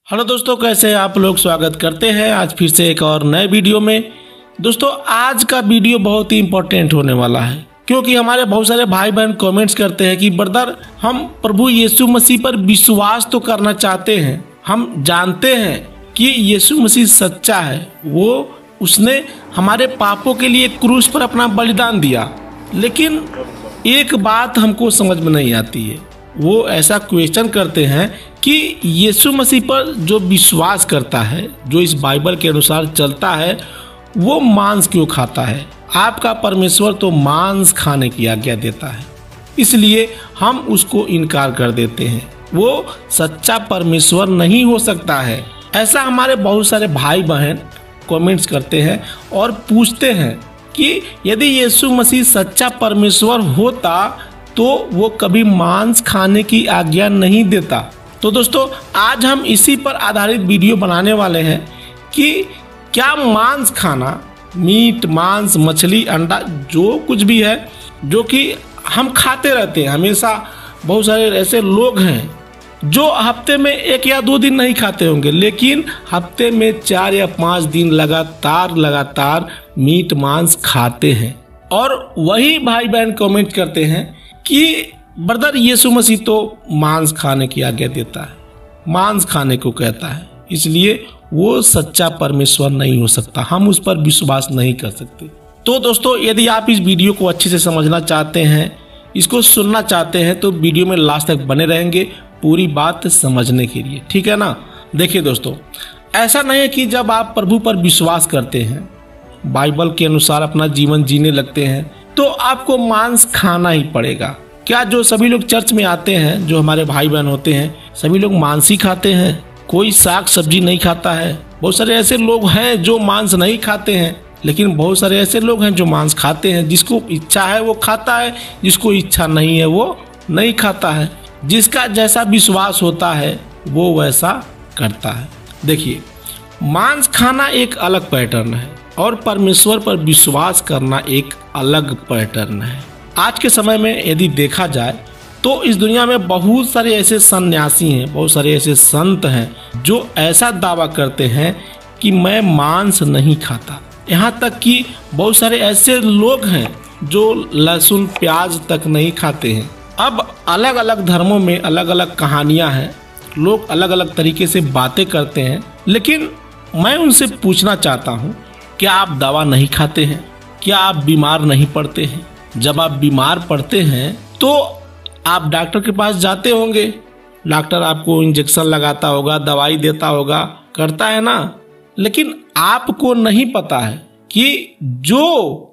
Hello दोस्तों, कैसे हैं आप लोग। स्वागत करते हैं आज फिर से एक और नए वीडियो में। दोस्तों आज का वीडियो बहुत ही इम्पोर्टेंट होने वाला है, क्योंकि हमारे बहुत सारे भाई बहन कमेंट्स करते हैं कि ब्रदर हम प्रभु यीशु मसीह पर विश्वास तो करना चाहते हैं, हम जानते हैं कि यीशु मसीह सच्चा है, वो उसने हमारे पापों के लिए क्रूस पर अपना बलिदान दिया, लेकिन एक बात हमको समझ में नहीं आती है। वो ऐसा क्वेश्चन करते हैं कि यीशु मसीह पर जो विश्वास करता है, जो इस बाइबल के अनुसार चलता है, वो मांस क्यों खाता है। आपका परमेश्वर तो मांस खाने की आज्ञा देता है, इसलिए हम उसको इनकार कर देते हैं। वो सच्चा परमेश्वर नहीं हो सकता है। ऐसा हमारे बहुत सारे भाई बहन कमेंट्स करते हैं और पूछते हैं कि यदि यीशु मसीह सच्चा परमेश्वर होता तो वो कभी मांस खाने की आज्ञा नहीं देता। तो दोस्तों आज हम इसी पर आधारित वीडियो बनाने वाले हैं कि क्या मांस खाना, मीट, मांस, मछली, अंडा, जो कुछ भी है जो कि हम खाते रहते हैं हमेशा। बहुत सारे ऐसे लोग हैं जो हफ्ते में 1 या 2 दिन नहीं खाते होंगे, लेकिन हफ्ते में 4 या 5 दिन लगातार मीट मांस खाते हैं। और वही भाई बहन कमेंट करते हैं कि ब्रदर यीशु मसीह तो मांस खाने की आज्ञा देता है, मांस खाने को कहता है, इसलिए वो सच्चा परमेश्वर नहीं हो सकता, हम उस पर विश्वास नहीं कर सकते। तो दोस्तों यदि आप इस वीडियो को अच्छे से समझना चाहते हैं, इसको सुनना चाहते हैं, तो वीडियो में लास्ट तक बने रहेंगे पूरी बात समझने के लिए, ठीक है ना। देखिए दोस्तों, ऐसा नहीं है कि जब आप प्रभु पर विश्वास करते हैं, बाइबल के अनुसार अपना जीवन जीने लगते हैं, तो आपको मांस खाना ही पड़ेगा। क्या जो सभी लोग चर्च में आते हैं, जो हमारे भाई बहन होते हैं, सभी लोग मांस ही खाते हैं? कोई साग सब्जी नहीं खाता है। बहुत सारे ऐसे लोग हैं जो मांस नहीं खाते हैं, लेकिन बहुत सारे ऐसे लोग हैं जो मांस खाते हैं। जिसको इच्छा है वो खाता है, जिसको इच्छा नहीं है वो नहीं खाता है। जिसका जैसा विश्वास होता है वो वैसा करता है। देखिए, मांस खाना एक अलग पैटर्न है और परमेश्वर पर विश्वास करना एक अलग पैटर्न है। आज के समय में यदि देखा जाए तो इस दुनिया में बहुत सारे ऐसे सन्यासी हैं, बहुत सारे ऐसे संत हैं जो ऐसा दावा करते हैं कि मैं मांस नहीं खाता। यहाँ तक कि बहुत सारे ऐसे लोग हैं जो लहसुन प्याज तक नहीं खाते हैं। अब अलग अलग धर्मों में अलग अलग कहानियाँ हैं, लोग अलग अलग तरीके से बातें करते हैं, लेकिन मैं उनसे पूछना चाहता हूँ, क्या आप दवा नहीं खाते हैं? क्या आप बीमार नहीं पड़ते हैं? जब आप बीमार पड़ते हैं तो आप डॉक्टर के पास जाते होंगे, डॉक्टर आपको इंजेक्शन लगाता होगा, दवाई देता होगा, करता है ना। लेकिन आपको नहीं पता है कि जो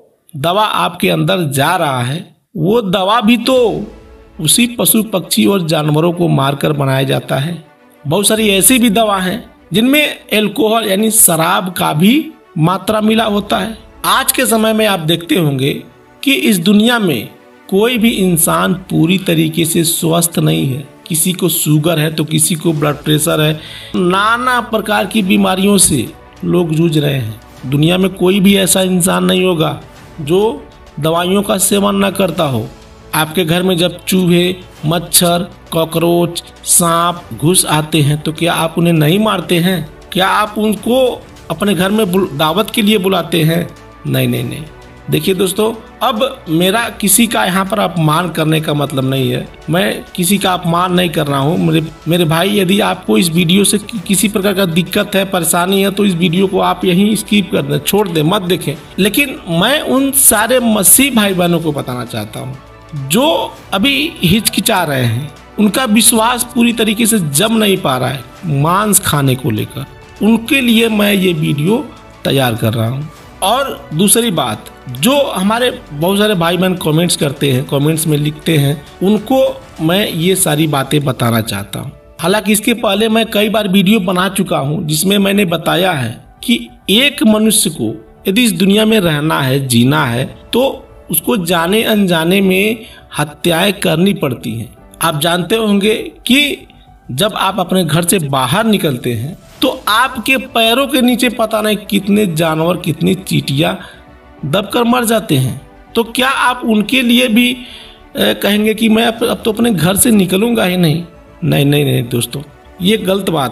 दवा आपके अंदर जा रहा है वो दवा भी तो उसी पशु पक्षी और जानवरों को मारकर बनाया जाता है। बहुत सारी ऐसी भी दवा हैं जिनमें एल्कोहल यानी शराब का भी मात्रा मिला होता है। आज के समय में आप देखते होंगे कि इस दुनिया में कोई भी इंसान पूरी तरीके से स्वस्थ नहीं है। किसी को शुगर है तो किसी को ब्लड प्रेशर है, नाना प्रकार की बीमारियों से लोग जूझ रहे हैं। दुनिया में कोई भी ऐसा इंसान नहीं होगा जो दवाइयों का सेवन न करता हो। आपके घर में जब चूहे, मच्छर, कॉकरोच, सांप घुस आते हैं तो क्या आप उन्हें नहीं मारते हैं? क्या आप उनको अपने घर में दावत के लिए बुलाते हैं? नहीं। देखिए दोस्तों, अब मेरा किसी का यहाँ पर अपमान करने का मतलब नहीं है, मैं किसी का अपमान नहीं कर रहा हूँ। मेरे भाई, यदि आपको इस वीडियो से किसी प्रकार का दिक्कत है, परेशानी है, तो इस वीडियो को आप यहीं स्किप कर दें, छोड़ दें, मत देखें। लेकिन मैं उन सारे मसीह भाई बहनों को बताना चाहता हूँ जो अभी हिचकिचा रहे हैं, उनका विश्वास पूरी तरीके से जम नहीं पा रहा है मांस खाने को लेकर, उनके लिए मैं ये वीडियो तैयार कर रहा हूँ। और दूसरी बात, जो हमारे बहुत सारे भाई बहन कमेंट्स करते हैं, कमेंट्स में लिखते हैं, उनको मैं ये सारी बातें बताना चाहता हूँ। हालांकि इसके पहले मैं कई बार वीडियो बना चुका हूँ जिसमें मैंने बताया है कि एक मनुष्य को यदि इस दुनिया में रहना है, जीना है, तो उसको जाने अनजाने में हत्याएं करनी पड़ती हैं। आप जानते होंगे कि जब आप अपने घर से बाहर निकलते हैं तो आपके पैरों के नीचे पता नहीं कितने जानवर, कितनी चींटियां दबकर मर जाते हैं। तो क्या आप उनके लिए भी कहेंगे कि मैं अब तो अपने घर से निकलूंगा ही नहीं? नहीं दोस्तों, ये गलत बात है।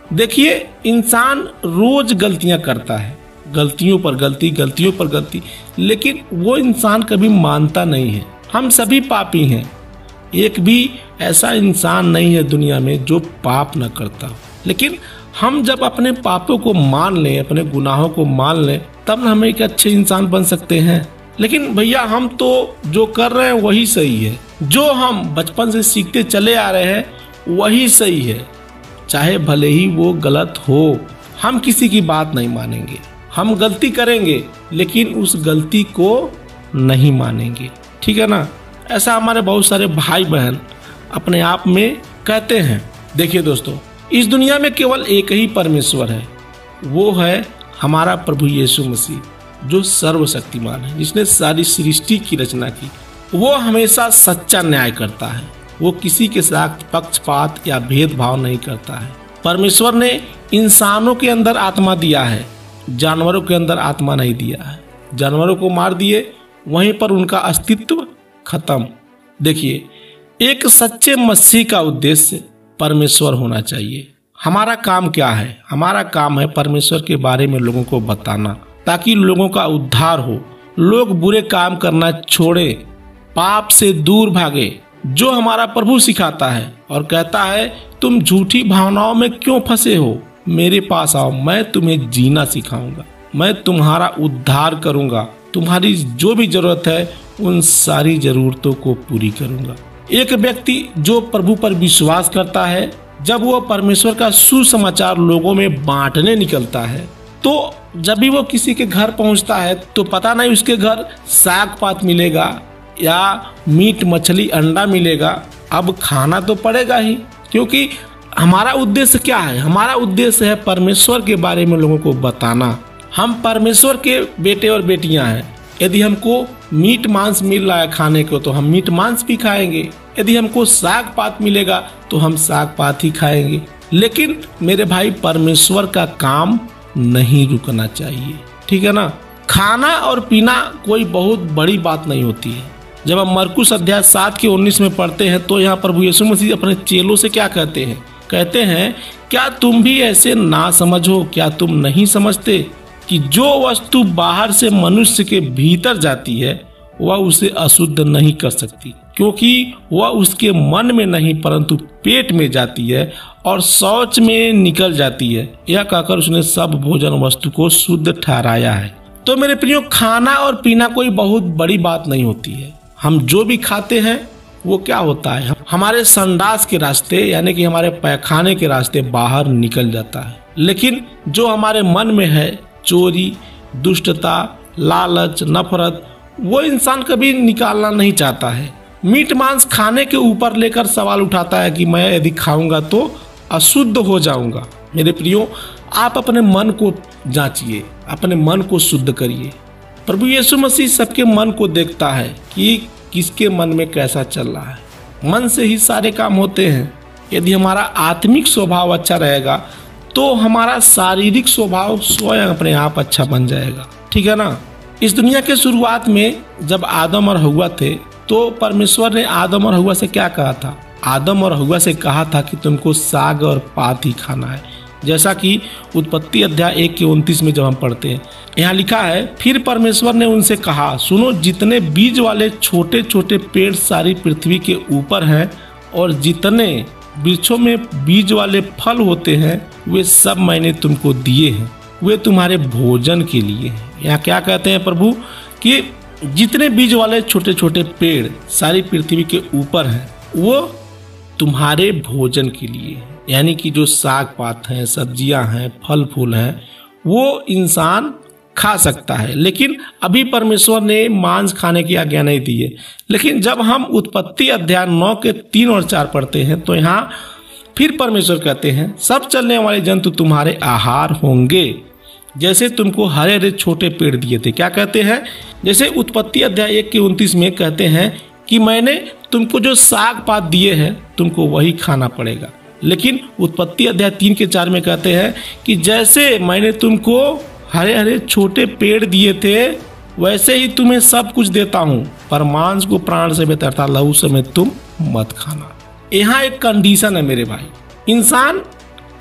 देखिए, इंसान रोज गलतियां करता है, गलतियों पर गलती, गलतियों पर गलती, लेकिन वो इंसान कभी मानता नहीं है। हम सभी पापी हैं, एक भी ऐसा इंसान नहीं है दुनिया में जो पाप न करता हो। लेकिन हम जब अपने पापों को मान लें, अपने गुनाहों को मान लें, तब न हम एक अच्छे इंसान बन सकते हैं। लेकिन भैया, हम तो जो कर रहे हैं वही सही है, जो हम बचपन से सीखते चले आ रहे हैं वही सही है, चाहे भले ही वो गलत हो। हम किसी की बात नहीं मानेंगे, हम गलती करेंगे लेकिन उस गलती को नहीं मानेंगे, ठीक है ना। ऐसा हमारे बहुत सारे भाई बहन अपने आप में कहते हैं। देखिए दोस्तों, इस दुनिया में केवल एक ही परमेश्वर है, वो है हमारा प्रभु यीशु मसीह, जो सर्वशक्तिमान है, जिसने सारी सृष्टि की रचना की। वो हमेशा सच्चा न्याय करता है, वो किसी के साथ पक्षपात या भेदभाव नहीं करता है। परमेश्वर ने इंसानों के अंदर आत्मा दिया है, जानवरों के अंदर आत्मा नहीं दिया है। जानवरों को मार दिए, वहीं पर उनका अस्तित्व खत्म। देखिए, एक सच्चे मसीह का उद्देश्य परमेश्वर होना चाहिए। हमारा काम क्या है? हमारा काम है परमेश्वर के बारे में लोगों को बताना, ताकि लोगों का उद्धार हो, लोग बुरे काम करना छोड़े, पाप से दूर भागे, जो हमारा प्रभु सिखाता है और कहता है, तुम झूठी भावनाओं में क्यों फंसे हो, मेरे पास आओ, मैं तुम्हें जीना सिखाऊंगा, मैं तुम्हारा उद्धार करूंगा, तुम्हारी जो भी जरूरत है उन सारी जरूरतों को पूरी करूंगा। एक व्यक्ति जो प्रभु पर विश्वास करता है, जब वो परमेश्वर का सुसमाचार लोगों में बांटने निकलता है, तो जब भी वो किसी के घर पहुंचता है तो पता नहीं उसके घर साग पात मिलेगा या मीट मछली अंडा मिलेगा, अब खाना तो पड़ेगा ही, क्योंकि हमारा उद्देश्य क्या है? हमारा उद्देश्य है परमेश्वर के बारे में लोगों को बताना। हम परमेश्वर के बेटे और बेटियां हैं। यदि हमको मीट मांस मिल रहा है खाने को तो हम मीट मांस भी खाएंगे, यदि हमको साग पात मिलेगा तो हम साग पात ही खाएंगे। लेकिन मेरे भाई, परमेश्वर का काम नहीं रुकना चाहिए, ठीक है ना। खाना और पीना कोई बहुत बड़ी बात नहीं होती है। जब हम मरकुस अध्याय 7 के 19 में पढ़ते हैं तो यहाँ प्रभु यीशु मसीह अपने चेलों से क्या कहते हैं? कहते हैं, क्या तुम भी ऐसे ना समझो? क्या तुम नहीं समझते कि जो वस्तु बाहर से मनुष्य के भीतर जाती है वह उसे अशुद्ध नहीं कर सकती, क्योंकि वह उसके मन में नहीं परंतु पेट में जाती है और शौच में निकल जाती है। यह कहकर उसने सब भोजन वस्तु को शुद्ध ठहराया है। तो मेरे प्रियो, खाना और पीना कोई बहुत बड़ी बात नहीं होती है। हम जो भी खाते हैं वो क्या होता है, हमारे संडास के रास्ते यानी कि हमारे पैखाने के रास्ते बाहर निकल जाता है। लेकिन जो हमारे मन में है, चोरी, दुष्टता, लालच, नफरत, वो इंसान कभी निकालना नहीं चाहता है। मीट मांस खाने के ऊपर लेकर सवाल उठाता है कि मैं यदि खाऊंगा तो अशुद्ध हो जाऊंगा। मेरे प्रियो, आप अपने मन को जांचिए, अपने मन को शुद्ध करिए। प्रभु यीशु मसीह सबके मन को देखता है कि किसके मन में कैसा चल रहा है। मन से ही सारे काम होते हैं। यदि हमारा आत्मिक स्वभाव अच्छा रहेगा तो हमारा शारीरिक स्वभाव स्वयं अपने आप अच्छा बन जाएगा, ठीक है ना। इस दुनिया के शुरुआत में जब आदम और हव्वा थे तो परमेश्वर ने आदम और हव्वा से क्या कहा था? आदम और हव्वा से कहा था कि तुमको साग और पात ही खाना है, जैसा कि उत्पत्ति अध्याय 1 के 29 में जब हम पढ़ते हैं, यहाँ लिखा है, फिर परमेश्वर ने उनसे कहा, सुनो, जितने बीज वाले छोटे छोटे पेड़ सारी पृथ्वी के ऊपर हैं और जितने वृक्षों में बीज वाले फल होते हैं वे सब मैंने तुमको दिए हैं, वे तुम्हारे भोजन के लिए हैं। यहाँ क्या कहते हैं प्रभु कि जितने बीज वाले छोटे छोटे पेड़ सारी पृथ्वी के ऊपर हैं वो तुम्हारे भोजन के लिए है। यानी कि जो साग पात हैं, सब्जियां हैं, फल फूल हैं, वो इंसान खा सकता है। लेकिन अभी परमेश्वर ने मांस खाने की आज्ञा नहीं दी है। लेकिन जब हम उत्पत्ति अध्याय 9 के 3 और 4 पढ़ते हैं तो यहाँ फिर परमेश्वर कहते हैं, सब चलने वाले जंतु तुम्हारे आहार होंगे, जैसे तुमको हरे हरे छोटे पेड़ दिए थे। क्या कहते हैं? जैसे उत्पत्ति अध्याय 1 के 29 में कहते हैं कि मैंने तुमको जो साग पात दिए हैं तुमको वही खाना पड़ेगा। लेकिन उत्पत्ति अध्याय 3 के 4 में कहते हैं कि जैसे मैंने तुमको हरे हरे छोटे पेड़ दिए थे वैसे ही तुम्हें सब कुछ देता हूँ, पर मांस को प्राण से बेहतर था, लहू समेत तुम मत खाना। यहाँ एक कंडीशन है मेरे भाई, इंसान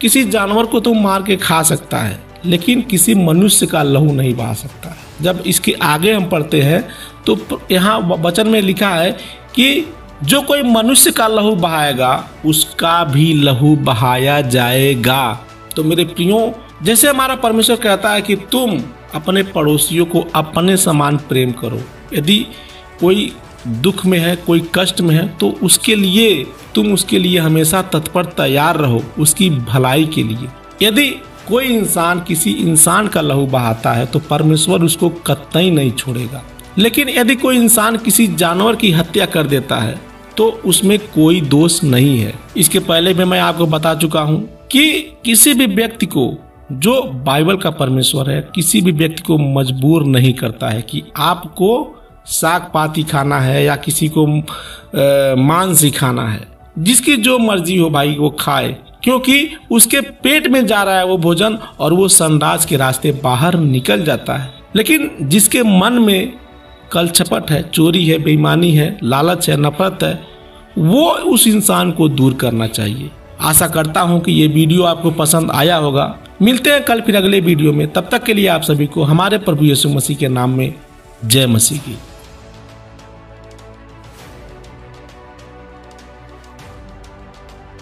किसी जानवर को तो मार के खा सकता है, लेकिन किसी मनुष्य का लहू नहीं बहा सकता है। जब इसके आगे हम पढ़ते हैं तो यहाँ वचन में लिखा है कि जो कोई मनुष्य का लहू बहाएगा उसका भी लहू बहाया जाएगा। तो मेरे प्रियो, जैसे हमारा परमेश्वर कहता है कि तुम अपने पड़ोसियों को अपने समान प्रेम करो। यदि कोई दुख में है, कोई कष्ट में है, तो तुम उसके लिए हमेशा तत्पर तैयार रहो, उसकी भलाई के लिए। यदि कोई इंसान किसी इंसान का लहू बहाता है तो परमेश्वर उसको कतई नहीं छोड़ेगा। लेकिन यदि कोई इंसान किसी जानवर की हत्या कर देता है तो उसमें कोई दोष नहीं है। इसके पहले भी मैं आपको बता चुका हूँ कि किसी भी व्यक्ति को, जो बाइबल का परमेश्वर है, किसी भी व्यक्ति को मजबूर नहीं करता है कि आपको साग पाती खाना है या किसी को मांस ही खाना है। जिसकी जो मर्जी हो भाई वो खाए, क्योंकि उसके पेट में जा रहा है वो भोजन और वो संडास के रास्ते बाहर निकल जाता है। लेकिन जिसके मन में कलछपट है, चोरी है, बेईमानी है, लालच है, नफरत है, वो उस इंसान को दूर करना चाहिए। आशा करता हूं कि ये वीडियो आपको पसंद आया होगा। मिलते हैं कल फिर अगले वीडियो में। तब तक के लिए आप सभी को हमारे प्रभु यीशु मसीह के नाम में जय मसीह की।